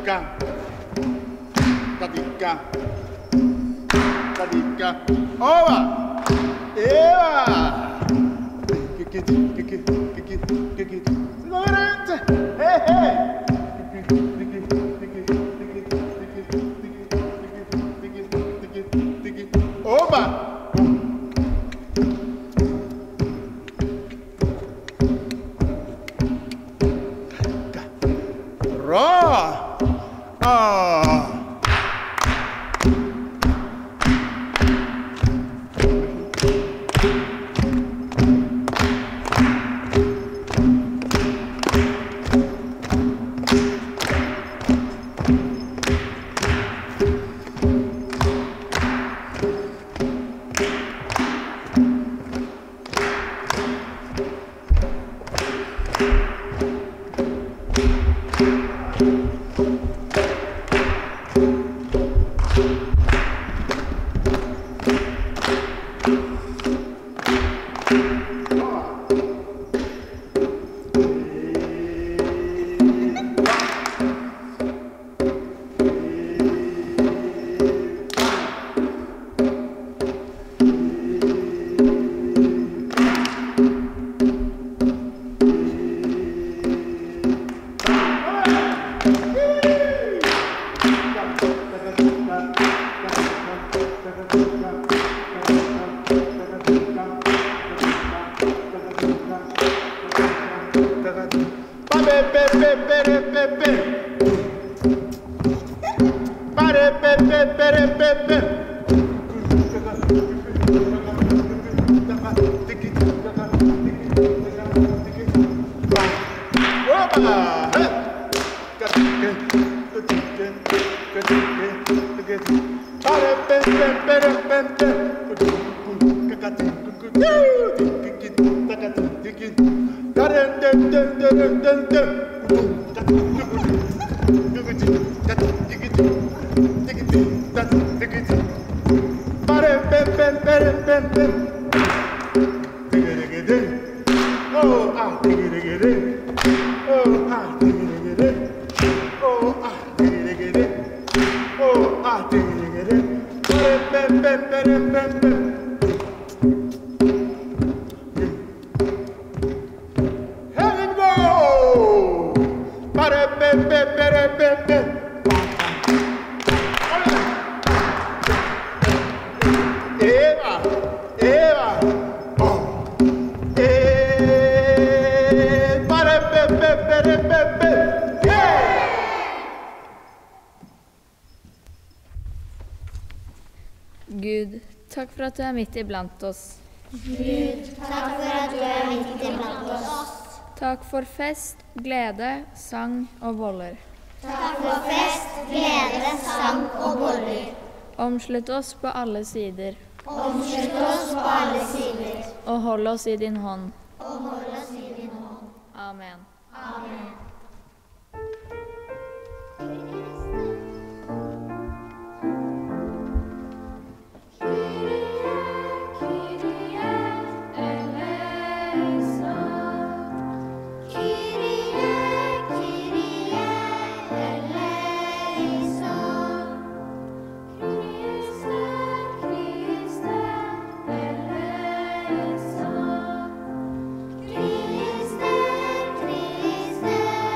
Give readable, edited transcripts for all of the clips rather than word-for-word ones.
Gud, takk for at du er midt iblant oss. Gud, takk for at du er midt iblant oss. Takk for fest, glede, sang og boller. Takk for fest, glede, sang og boller. Omslutt oss på alle sider. Omslutt oss på alle sider. Og hold oss i din hånd. Og hold oss i din hånd. Amen. Amen. Kriste, Kriste,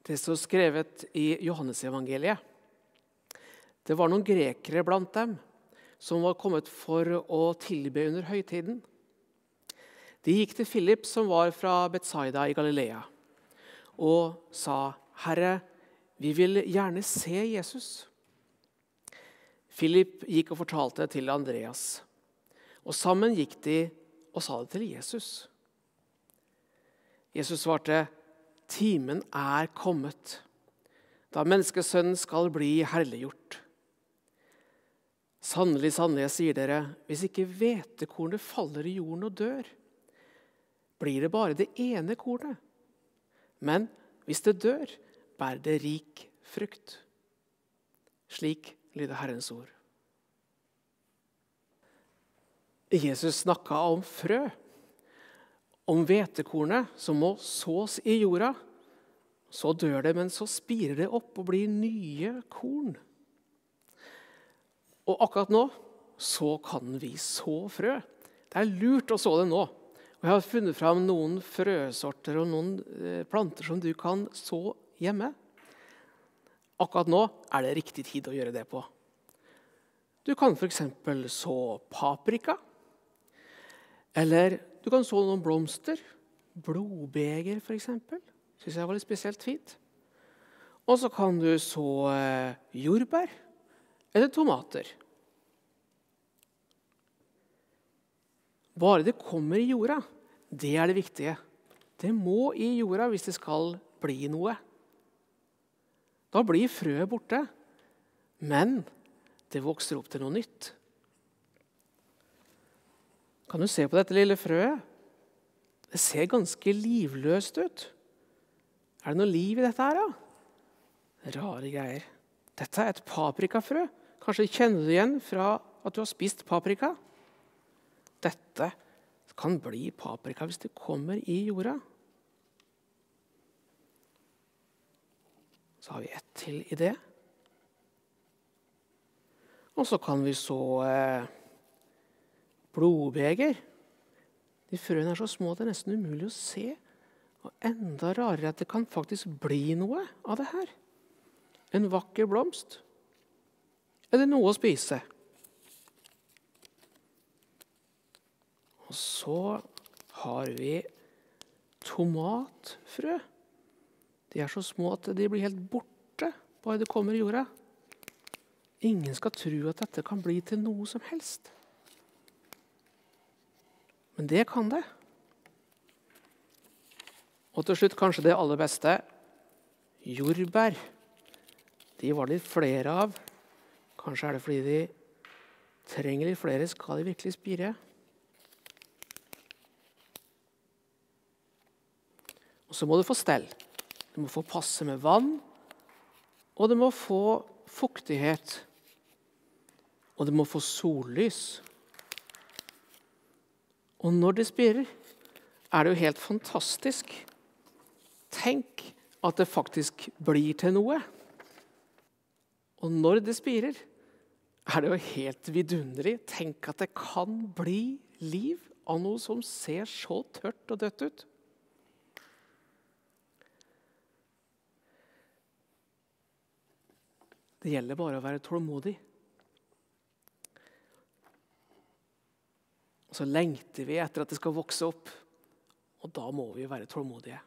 Det står skrevet i Johannesevangeliet. Det var noen grekere blant dem som var kommet for å tilbe under høytiden. De gikk til Philip, som var fra Betsaida i Galilea, og sa, «Herre, vi vil gjerne se Jesus.» Philip gikk og fortalte det til Andreas, og sammen gikk de og sa det til Jesus. Jesus svarte, «Timen er kommet, da menneskesønnen skal bli herliggjort. Sannelig, sannelig, jeg sier dere, hvis ikke hvetekornet faller i jorden og dør, blir det bare det ene kornet. Men hvis det dør, bærer det rik frukt.» Slik lyder Herrens ord. Jesus snakket om frø, om hvetekornet som må sås i jorda. Så dør det, men så spirer det opp og blir nye korn. Og akkurat nå så kan vi så frø. Det er lurt å så det nå. Og jeg har funnet fram noen frøsorter og noen planter som du kan så hjemme. Akkurat nå er det riktig tid å gjøre det på. Du kan for eksempel så paprika. Eller du kan så noen blomster. Blodbeger for eksempel. Synes jeg var litt spesielt fint. Og så kan du så jordbær eller tomater. Bare det kommer i jorda, det er det viktige. Det må i jorda hvis det skal bli noe. Da blir frøet borte, men det vokser opp til noe nytt. Kan du se på dette lille frøet? Det ser ganske livløst ut. Er det noe liv i dette her, da? Rare greier. Dette er et paprikafrø. Kanskje kjenner du det igjen fra at du har spist paprika? Dette kan bli paprika hvis det kommer i jorda. Så har vi ett til i det. Og så kan vi så blodbeger. De frøene er så små at det er nesten umulig å se. Og enda rarere at det kan faktisk bli noe av det her. En vakker blomst. Er det noe å spise? Og så har vi tomatfrø. De er så små at de blir helt borte bare det kommer i jorda. Ingen skal tro at dette kan bli til noe som helst. Men det kan det. Og til slutt kanskje det aller beste, jordbær. De var litt flere av. Kanskje er det fordi de trenger litt flere, skal de virkelig spire. Og så må du få stell. Du må få passe med vann, og du må få fuktighet, og du må få sollys. Og når det spirer, er det jo helt fantastisk. Tenk at det faktisk blir til noe. Og når det spirer, er det jo helt vidunderlig. Tenk at det kan bli liv av noe som ser så tørt og dødt ut. Det gjelder bare å være tålmodig. Og så lengter vi etter at det skal vokse opp, og da må vi være tålmodige.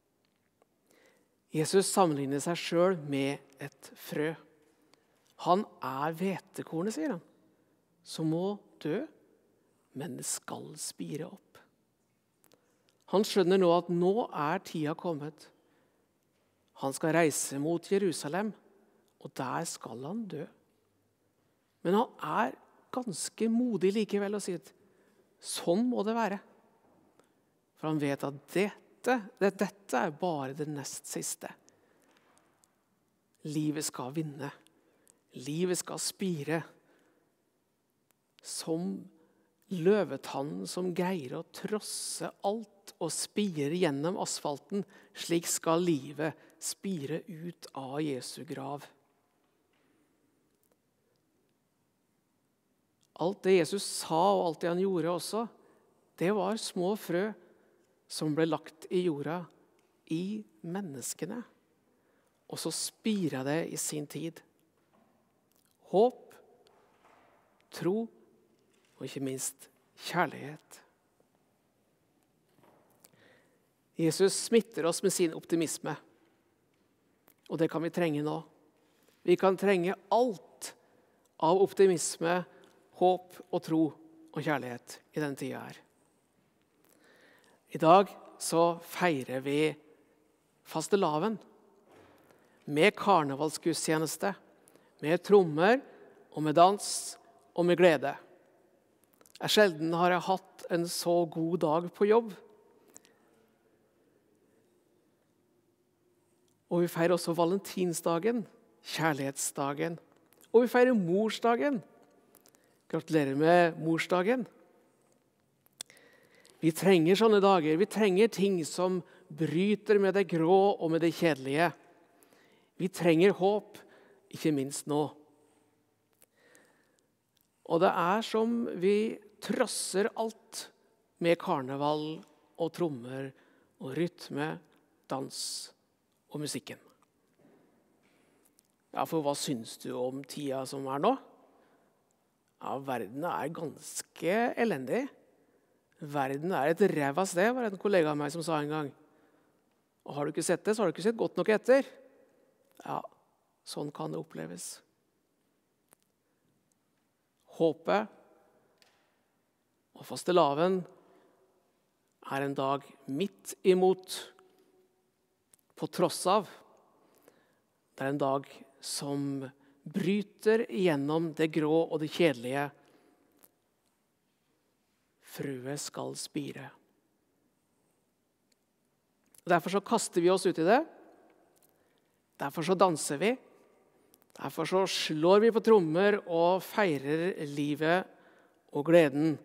Jesus sammenligner seg selv med et frø. Han er hvetekornet, sier han, som må dø, men det skal spire opp. Han skjønner nå at nå er tida kommet. Han skal reise mot Jerusalem, og der skal han dø. Men han er ganske modig likevel og sier at sånn må det være. For han vet at dette er bare det nest siste. Livet skal vinne. Livet skal spire. Som løvetannen som greier å trosse alt og spire gjennom asfalten, slik skal livet spire ut av Jesu grav. Alt det Jesus sa og alt det han gjorde også, det var små frø som ble lagt i jorda i menneskene. og så spirer det i sin tid. Håp, tro og ikke minst kjærlighet. Jesus smitter oss med sin optimisme, og det kan vi trenge nå. Vi kan trenge alt av optimisme, håp og tro og kjærlighet i denne tida her. I dag så feirer vi fastelavn med karnevalsgudstjeneste, med trommer og med dans og med glede. Sjelden har jeg hatt en så god dag på jobb. Og vi feirer også valentinsdagen, kjærlighetsdagen, og vi feirer morsdagen. Gratulerer med morsdagen. Vi trenger sånne dager. Vi trenger ting som bryter med det grå og med det kjedelige. Vi trenger håp, ikke minst nå. Og det som vi trosser alt med karneval og trommer og rytme, dans og musikken. Ja, for hva syns du om tida som nå? Ja, verden ganske elendig. Verden et ræva sted, var det en kollega av meg som sa en gang. Og har du ikke sett det, så har du ikke sett godt nok etter. Ja, sånn kan det oppleves. Håpet og fastelavn en dag midt imot, på tross av. Det en dag som bryter igjennom det grå og det kjedelige. Frue skal spire. Derfor så kaster vi oss ut i det. Derfor så danser vi. Derfor så slår vi på trommer og feirer livet og gleden.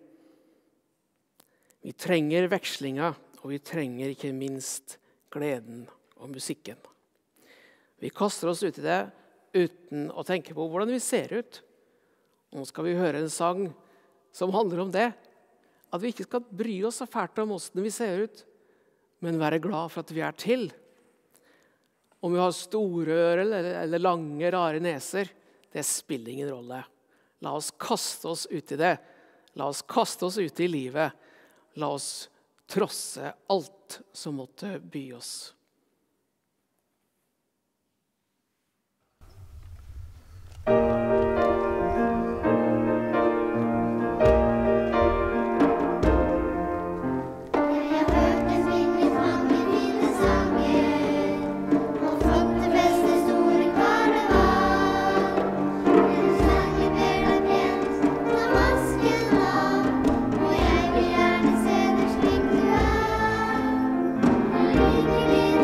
Vi trenger vekslinga, og vi trenger ikke minst gleden og musikken. Vi kaster oss ut i det uten å tenke på hvordan vi ser ut. Nå skal vi høre en sang som handler om det. At vi ikke skal bry oss så fælt om hvordan vi ser ut, men være glad for at vi til. Om vi har store ører eller lange, rare neser, det spiller ingen rolle. La oss kaste oss ut i det. La oss kaste oss ut i livet. La oss trosse alt som måtte by oss. Lykkelig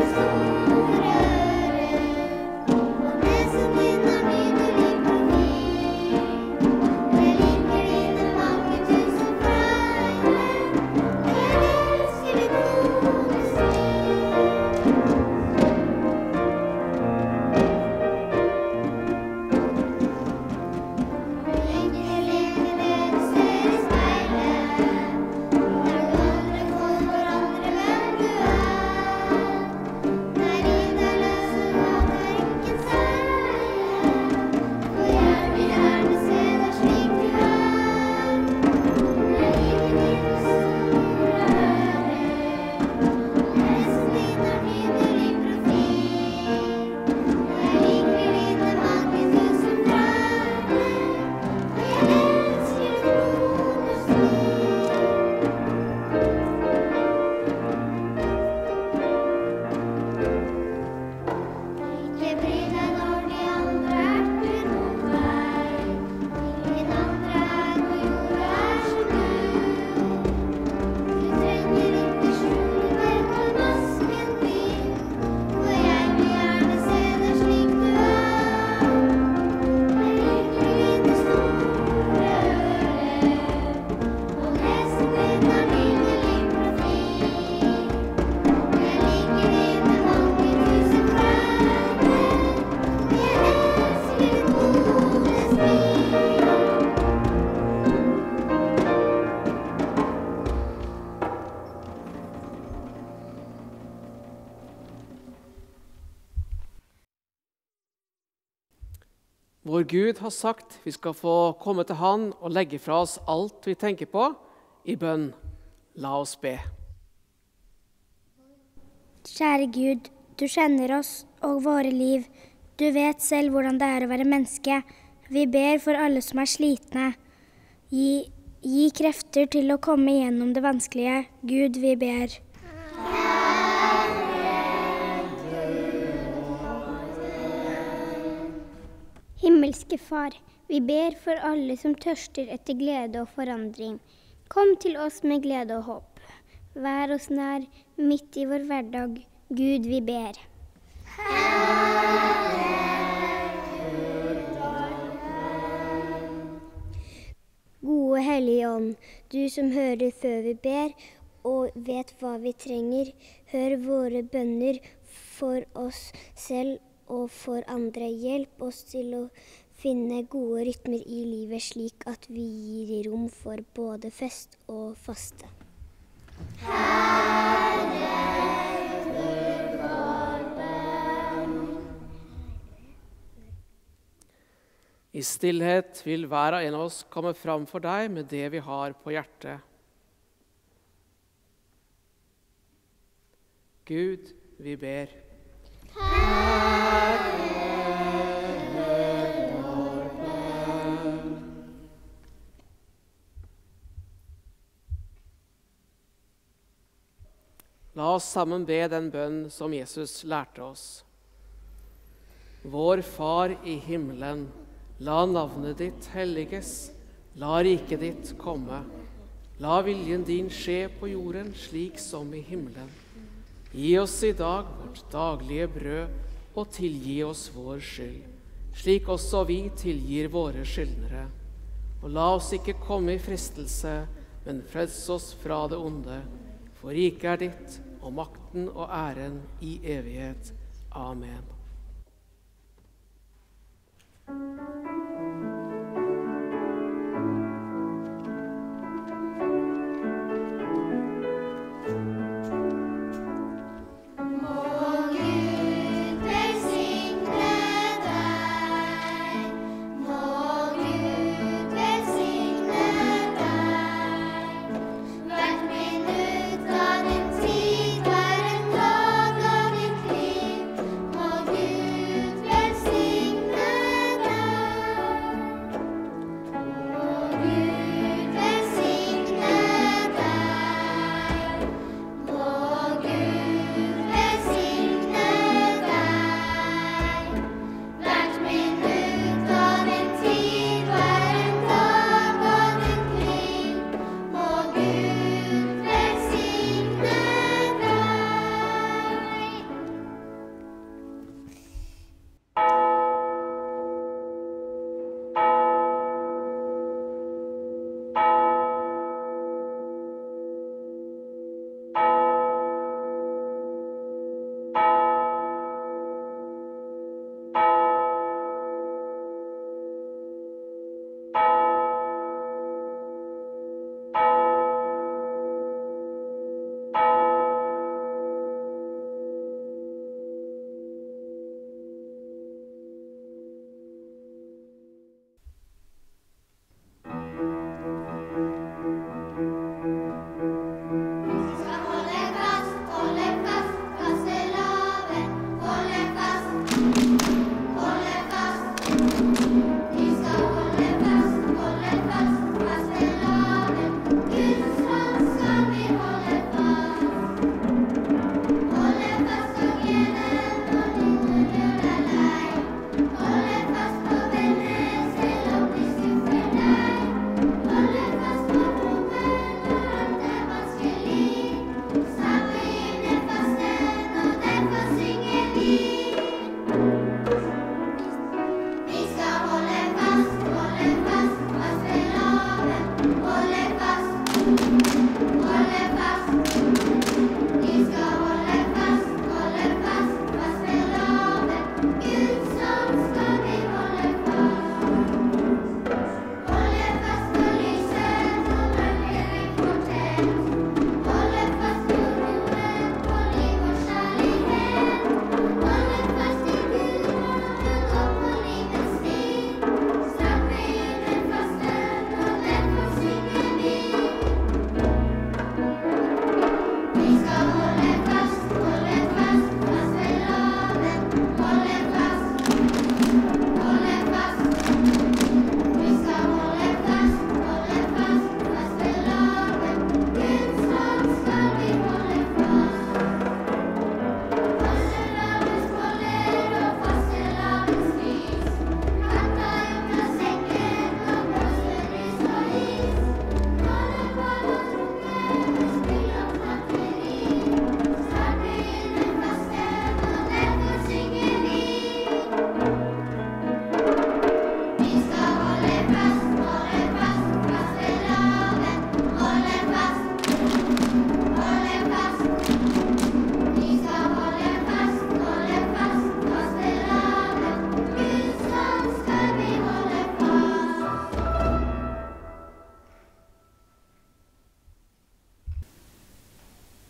Vår Gud har sagt vi skal få komme til Han og legge fra oss alt vi tenker på i bønn. La oss be. Kjære Gud, du kjenner oss og våre liv. Du vet selv hvordan det er å være menneske. Vi ber for alle som er slitne. Gi krefter til å komme igjennom det vanskelige. Gud, vi ber. Himmelske Far, vi ber for alle som tørster etter glede og forandring. Kom til oss med glede og håp. Vær oss nær, midt i vår hverdag. Gud, vi ber. Gode Hellige Ånd, du som hører før vi ber, og vet hva vi trenger, hør våre bønner for oss selv og for andre. Hjelp oss til å finne gode rytmer i livet slik at vi gir rom for både fest og faste. I stillhet vil hver en av oss komme fram for deg med det vi har på hjertet. Gud, vi ber. La oss sammen be den bønn som Jesus lærte oss. Vår Far i himmelen, la navnet ditt helliges, la riket ditt komme. La viljen din skje på jorden slik som i himmelen. Gi oss i dag vårt daglige brød, og tilgi oss vår skyld, slik også vi tilgir våre skyldnere. Og la oss ikke komme i fristelse, men frels oss fra det onde. For riket er ditt, og makten og æren i evighet. Amen.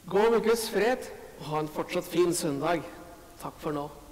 Gå med Guds fred, og ha en fortsatt fin søndag. Takk for nå.